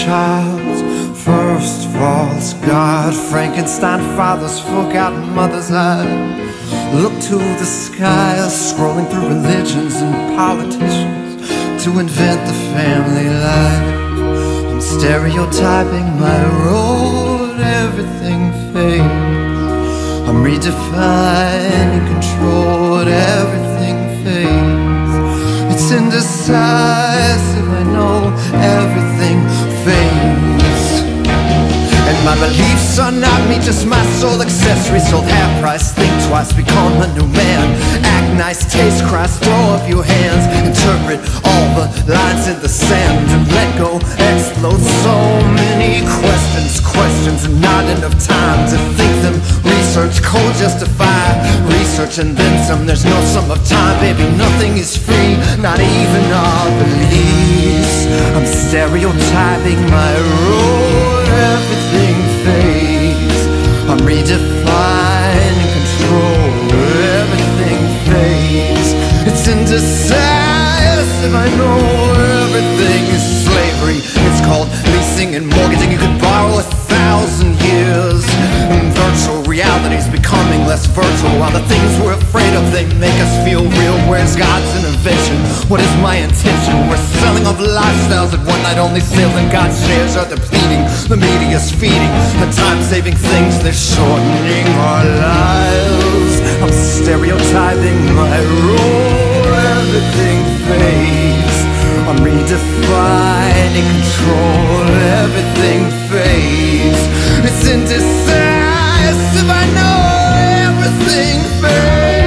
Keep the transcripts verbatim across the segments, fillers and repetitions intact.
child's first false god. Frankenstein father's forgotten mother's eye. Look to the sky, scrolling through religions and politicians to invent the family life. I'm stereotyping my role, everything fades. I'm redefining control, everything fades. It's indecisive, I know, everything fades. And my beliefs are not me, just my sole accessory. Sold half price, think twice, become a new man. Act nice, taste Christ, throw up your hands. Interpret all the lines in the sand and let go, explode. So many questions, questions and not enough time to think them. Research, code, justify, research and then some. There's no sum of time, baby, nothing is free, not even our beliefs. I'm stereotyping my role, everything fades. I'm redefining control, everything fades. It's indecisive, I know, everything is slavery. It's called leasing and mortgaging. You could borrow a thousand years. Virtual reality's becoming less virtual, while the things we're afraid of, they make us feel real. Where's God's intervention? What is my intention? We're selling off lifestyles at one night only sales, and God's shares are depleting. The media's feeding the time-saving things, they're shortening our lives. I'm stereotyping my role, everything fades. I'm redefining control, everything fades. It's indecisive, I know, everything fades.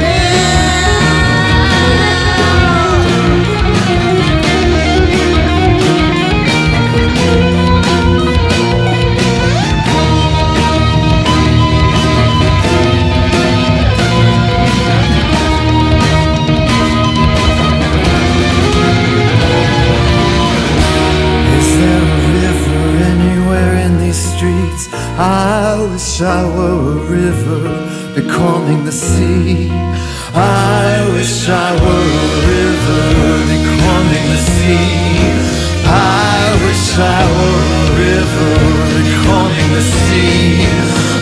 I wish I were a river becoming the sea. I wish I were a river becoming the sea. I wish I were a river becoming the sea.